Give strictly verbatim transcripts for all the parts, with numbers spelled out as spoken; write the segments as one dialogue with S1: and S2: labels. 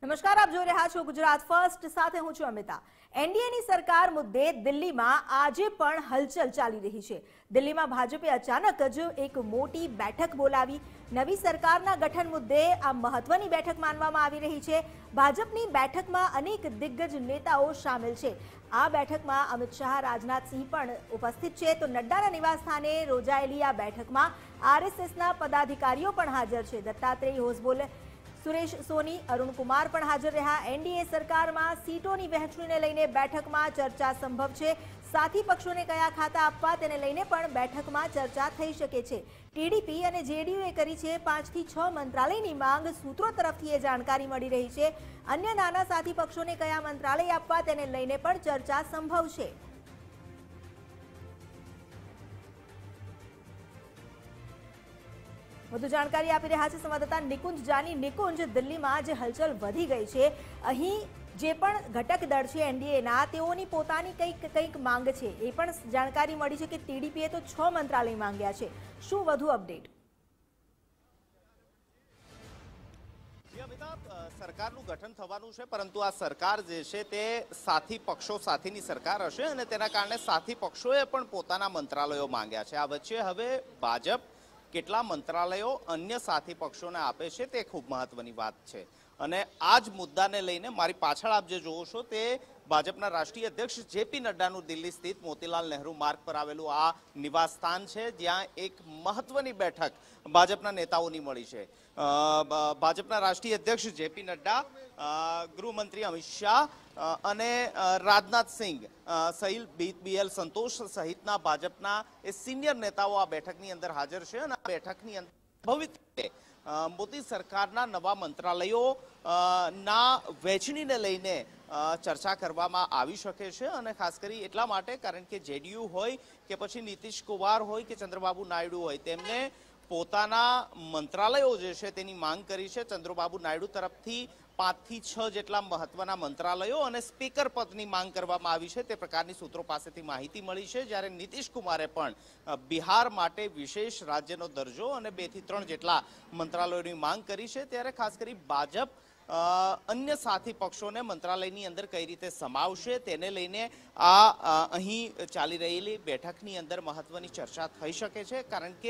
S1: નમસ્કાર, આપ જોઈ રહ્યા છો ગુજરાત ફર્સ્ટ, સાથે હું છું અમિતા। એનડીએની સરકાર મુદ્દે દિલ્હીમાં આજે પણ હલચલ ચાલી રહી છે। દિલ્હીમાં ભાજપે અચાનક જ એક મોટી બેઠક બોલાવી। નવી સરકારના ગઠન મુદ્દે આ મહત્વની બેઠક માનવામાં આવી રહી છે। ભાજપની બેઠકમાં અનેક દિગ્ગજ નેતાઓ શામેલ છે। આ બેઠકમાં અમિત શાહ, રાજનાથ સિંહ પણ ઉપસ્થિત છે, તો નડ્ડાના નિવાસસ્થાને યોજાયેલી આ બેઠકમાં આરએસએસના પદાધિકારીઓ પણ હાજર છે। દત્તાત્રેય હોસબોલે, સુરેશ સોની, અરુણ કુમાર પણ હાજર રહ્યા। એનડીએ સરકારમાં સીટોની વહેંચણીને લઈને બેઠકમાં ચર્ચા સંભવ છે। સાથી પક્ષોને કયા ખાતા આપવા તેને લઈને પણ બેઠકમાં ચર્ચા થઈ શકે છે। ટીડીપી અને જેડીયુએ કરી છે પાંચ થી છ મંત્રાલયની માંગ। સૂત્રો તરફથી એ જાણકારી મળી રહી છે। અન્ય નાના સાથી પક્ષોને કયા મંત્રાલય આપવા તેને લઈને પણ ચર્ચા સંભવ છે। વધુ જાણકારી આપી રહ્યા છે સંવાદદાતા નિકુંજ જાની। નિકુંજ, દિલ્હીમાં જે હલચલ વધી ગઈ છે, અહીં જે પણ ઘટક દળ છે એનડીએના, તેઓની પોતાની કંઈક કંઈક માંગ છે, એ પણ જાણકારી મળી છે કે ટીડીપીએ તો છ મંત્રાલય માંગ્યા છે। શું વધુ અપડેટ?
S2: સરકારનું ગઠન થવાનું છે, પરંતુ આ સરકાર જે છે તે સાથી પક્ષો સાથેની સરકાર હશે અને તેના કારણે સાથી પક્ષોએ પણ પોતાના મંત્રાલયો માંગ્યા છે। આ વચ્ચે હવે ભાજપ કેટલા મંત્રાલયો અન્ય સાથી પક્ષોને આપે છે તે ખૂબ મહત્વની વાત છે। અને આ જ મુદ્દાને લઈને મારી પાછળ આપ જે જોવો છો તે ભાજપના રાષ્ટ્રીય અધ્યક્ષ જેપી નડ્ડાનું દિલ્હી સ્થિત મોતીલાલ નહેરુ માર્ગ પર આવેલું આ નિવાસ સ્થાન છે, જ્યાં એક મહત્વની બેઠક ભાજપના નેતાઓની મળી છે। ભાજપના રાષ્ટ્રીય અધ્યક્ષ જેપી નડ્ડા, ગૃહમંત્રી અમિત શાહ અને રાજનાથ સિંહ સહિત બીએલ સંતોષ સહિતના ભાજપના એ સિનિયર નેતાઓ આ બેઠકની અંદર હાજર છે। અને આ બેઠકની અંદર ભવિષ્ય મોદી સરકારના નવા મંત્રાલયો ના વહેંચણીને લઈને ચર્ચા કરવામાં આવી શકે છે। અને ખાસ કરી એટલા માટે કારણ કે જેડીયુ હોય કે પછી નીતિશ કુમાર હોય કે ચંદ્રબાબુ નાયડુ હોય, તેમને પોતાના મંત્રાલયો જે છે તેની માંગ કરી છે। ચંદ્રબાબુ નાયડુ તરફથી પાંચ થી છ જેટલા મહત્વના મંત્રાલયો અને સ્પીકર પદની માંગ કરવામાં આવી છે, તે પ્રકારની સૂત્રો પાસેથી માહિતી મળી છે। જ્યારે નીતિશ કુમારે પણ બિહાર માટે વિશેષ રાજ્યનો દરજ્જો અને બે થી ત્રણ જેટલા મંત્રાલયોની માંગ કરી છે। ત્યારે ખાસ કરી ભાજપ અન્ય સાથી પક્ષોને મંત્રાલયની અંદર કઈ રીતે સમાવશે તેને લઈને આ અહીં ચાલી રહેલી બેઠકની અંદર મહત્વની ચર્ચા થઈ શકે છે। કારણ કે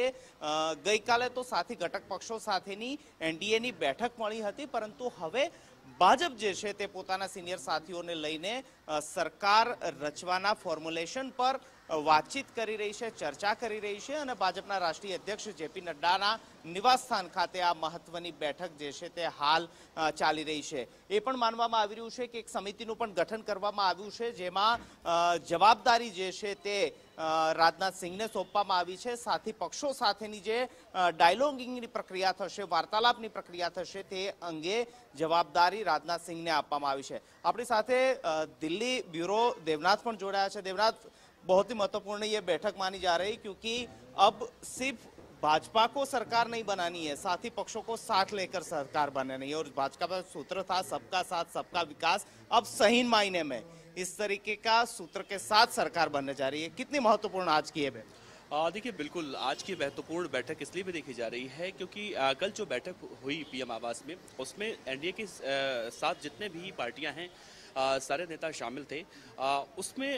S2: ગઈકાલે તો સાથી ઘટક પક્ષો સાથેની એનડીએની બેઠક મળી હતી, પરંતુ હવે ભાજપ જે છે તે પોતાના સિનિયર સાથીઓને લઈને સરકાર રચવાના ફોર્મ્યુલેશન પર વાતચીત કરી રહી છે, ચર્ચા કરી રહી છે। અને ભાજપના રાષ્ટ્રીય અધ્યક્ષ જેપી નડ્ડાના નિવાસસ્થાન ખાતે આ મહત્વની બેઠક જે છે તે હાલ ચાલી રહી છે। એ પણ માનવામાં આવી રહ્યું છે કે એક સમિતિનું પણ ગઠન કરવામાં આવ્યું છે, જેમાં જવાબદારી જે છે તે રાજનાથ સિંહને સોંપવામાં આવી છે। સાથી પક્ષો સાથેની જે ડાયલોગિંગની પ્રક્રિયા થશે, વાર્તાલાપની પ્રક્રિયા થશે, તે અંગે જવાબદારી રાજનાથ સિંહને આપવામાં આવી છે। આપણી સાથે દિલ્હી બ્यूरो देवनाथ પણ જોડાયા છે। देवनाथ, बहुत ही महत्वपूर्ण ये बैठक मानी जा रही, क्योंकि अब सिर्फ भाजपा को सरकार नहीं बनानी है, साथी पक्षों को साथ लेकर सरकार बनानी है। और भाजपा का सूत्र था सबका साथ सबका विकास, अब सही मायने में इस तरीके का सूत्र के साथ सरकार बनने जा रही है। कितनी महत्वपूर्ण आज की है?
S3: देखिए, बिल्कुल आज की महत्वपूर्ण बैठक इसलिए भी देखी जा रही है क्योंकि कल जो बैठक हुई पीएम आवास में, उसमें एनडीए के साथ जितने भी पार्टियां हैं सारे नेता शामिल थे। उसमें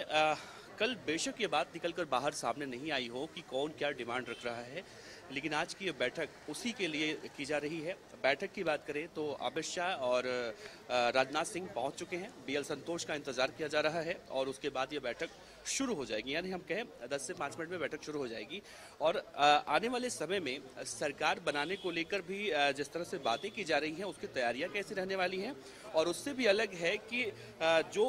S3: कल बेशक ये बात निकलकर बाहर सामने नहीं आई हो कि कौन क्या डिमांड रख रहा है, लेकिन आज की ये बैठक उसी के लिए की जा रही है। बैठक की बात करें तो अमित शाह और राजनाथ सिंह पहुंच चुके हैं। बीएल संतोष का इंतजार किया जा रहा है और उसके बाद ये बैठक शुरू हो जाएगी, यानी हम कहें दस से पाँच मिनट में बैठक शुरू हो जाएगी। और आने वाले समय में सरकार बनाने को लेकर भी जिस तरह से बातें की जा रही हैं, उसकी तैयारियां कैसी रहने वाली हैं। और उससे भी अलग है कि जो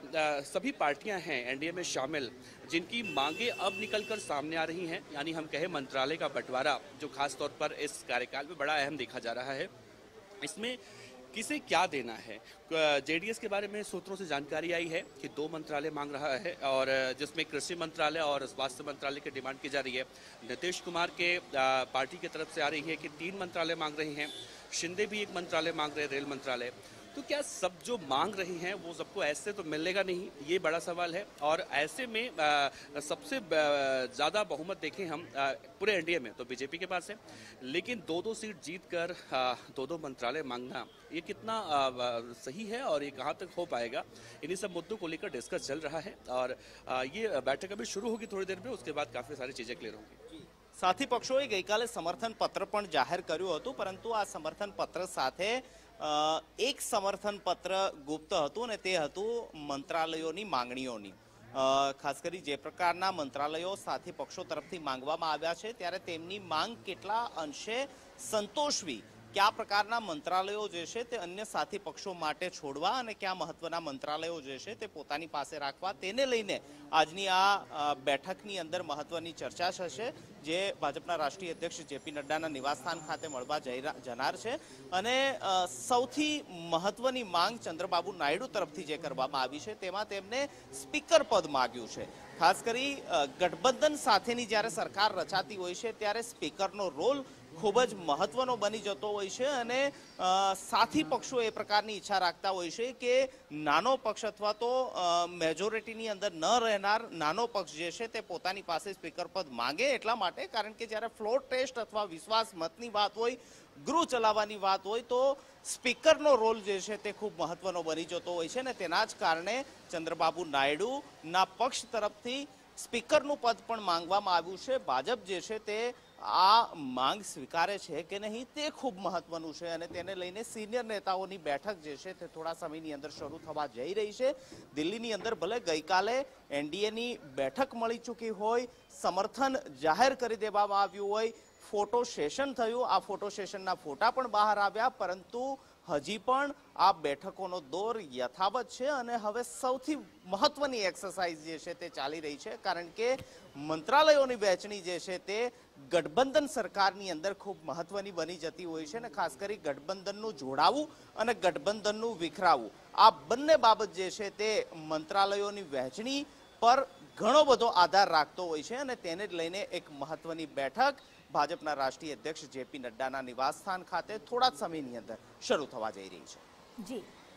S3: सभी पार्टियां हैं एनडीए में शामिल, जिनकी मांगे अब निकलकर सामने आ रही हैं, यानी हम कहें मंत्रालय का बंटवारा, जो खास तौर पर इस कार्यकाल में बड़ा अहम देखा जा रहा है। इसमें किसे क्या देना है, जेडीएस के बारे में सूत्रों से जानकारी आई है कि दो मंत्रालय मांग रहा है, और जिसमें कृषि मंत्रालय और स्वास्थ्य मंत्रालय की डिमांड की जा रही है। नीतीश कुमार के पार्टी की तरफ से आ रही है कि तीन मंत्रालय मांग रहे हैं। शिंदे भी एक मंत्रालय मांग रहे हैं, रेल मंत्रालय। तो क्या सब जो मांग रही हैं वो सबको ऐसे तो मिलेगा नहीं, ये बड़ा सवाल है। और ऐसे में आ, सबसे ज़्यादा बहुमत देखें हम आ, पूरे एनडीए में तो बीजेपी के पास है, लेकिन दो दो सीट जीत कर दो दो मंत्रालय मांगना ये कितना आ, सही है और ये कहाँ तक हो पाएगा, इन्हीं सब मुद्दों को लेकर डिस्कस चल रहा है। और आ, ये बैठक अभी शुरू होगी थोड़ी देर में, उसके बाद काफ़ी सारी चीज़ें क्लियर होंगी।
S2: સાથી પક્ષોએ ગઈકાલે સમર્થન પત્ર પણ જાહેર કર્યું હતું, પરંતુ આ સમર્થન પત્ર સાથે એક સમર્થન પત્ર ગુપ્ત હતું અને તે હતું મંત્રાલયોની માંગણીઓની. ખાસ કરી જે પ્રકારના મંત્રાલયો સાથી પક્ષો તરફથી માંગવામાં આવ્યા છે ત્યારે તેમની માંગ કેટલા અંશે સંતોષવી, કયા પ્રકારના મંત્રાલયો જે છે તે અન્ય સાથી પક્ષો માટે છોડવા અને કયા મહત્વના મંત્રાલયો જે છે તે પોતાની પાસે રાખવા, તેને લઈને આજની આ બેઠકની અંદર મહત્વની ચર્ચા થશે, જે ભાજપના રાષ્ટ્રીય અધ્યક્ષ જેપી નડ્ડાના નિવાસસ્થાન ખાતે મળવા જઈ જનાર છે. અને સૌથી મહત્વની માંગ ચંદ્રબાબુ નાયડુ તરફથી જે કરવામાં આવી છે તેમાં તેમને સ્પીકર પદ માગ્યું છે. ખાસ કરી ગઠબંધન સાથેની જ્યારે સરકાર રચાતી હોય છે ત્યારે સ્પીકરનો રોલ ખૂબ જ મહત્વનો બની જતો હોય છે અને સાથી પક્ષો એ પ્રકારની ઈચ્છા રાખતા હોય છે કે નાનો પક્ષ અથવા તો મેજોરિટીની અંદર ન રહેનાર નાનો પક્ષ જે છે તે પોતાની પાસે સ્પીકર પદ માંગે, એટલા માટે કારણ કે જ્યારે ફ્લોર ટેસ્ટ અથવા વિશ્વાસ મતની વાત હોય, ગૃહ ચલાવવાની વાત હોય તો સ્પીકરનો રોલ જે છે તે ખૂબ મહત્વનો બની જતો હોય છે અને તેના જ કારણે ચંદ્રબાબુ નાયડુના પક્ષ તરફથી સ્પીકરનું પદ પણ માંગવામાં આવ્યું છે. ભાજપ જે છે તે આ માંગ સ્વીકારે છે કે નહીં તે ખૂબ મહત્વનું છે અને તેને લઈને સિનિયર નેતાઓની બેઠક જે છે તે થોડા સમયની અંદર શરૂ થવા જઈ રહી છે. દિલ્હીની અંદર ભલે ગઈકાલે એનડીએની બેઠક મળી ચૂકી હોય, સમર્થન જાહેર કરી દેવામાં આવ્યું હોય, ફોટો સેશન થયું, આ ફોટો સેશનના ફોટા પણ બહાર આવ્યા, પરંતુ હજી પણ આ બેઠકોનો દોર યથાવત છે અને હવે સૌથી મહત્વની એક્સરસાઇઝ જે છે તે ચાલી રહી છે, કારણ કે મંત્રાલયોની વહેંચણી જે છે તે ગઠબંધન સરકારની અંદર ખૂબ મહત્વની બની જતી હોય છે અને ખાસ કરી ગઠબંધનનું જોડાવું અને ગઠબંધનનું વિખરાવું, આ બંને બાબત જે છે તે મંત્રાલયોની વહેંચણી પર ઘણો બધો આધાર રાખતો હોય છે અને તેને જ લઈને એક મહત્વની બેઠક ભાજપના રાષ્ટ્રીય અધ્યક્ષ જેપી નડ્ડાના નિવાસસ્થાન ખાતે થોડા જ સમયની અંદર શરૂ થવા જઈ રહી છે.
S1: જી,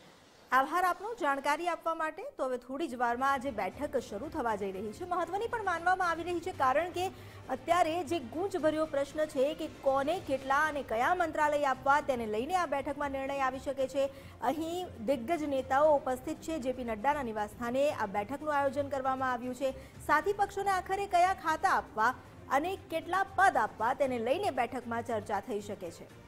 S1: આભાર આપનો જાણકારી આપવા માટે. તો હવે થોડી જ વારમાં આજે બેઠક શરૂ થવા જઈ રહી છે, મહત્વની પણ માનવામાં આવી રહી છે, કારણ કે અત્યારે જે ગૂંચભર્યો પ્રશ્ન છે કે કોને કેટલા અને કયા મંત્રાલય આપવા, તેને લઈને આ બેઠકમાં નિર્ણય આવી શકે છે. અહીં દિગ્ગજ નેતાઓ ઉપસ્થિત છે. જેપી નડ્ડાના નિવાસસ્થાને આ બેઠકનું આયોજન કરવામાં આવ્યું છે. સાથી પક્ષોને આખરે કયા ખાતા આપવા અને કેટલા પદ આપવા તેને લઈને બેઠકમાં ચર્ચા થઈ શકે છે.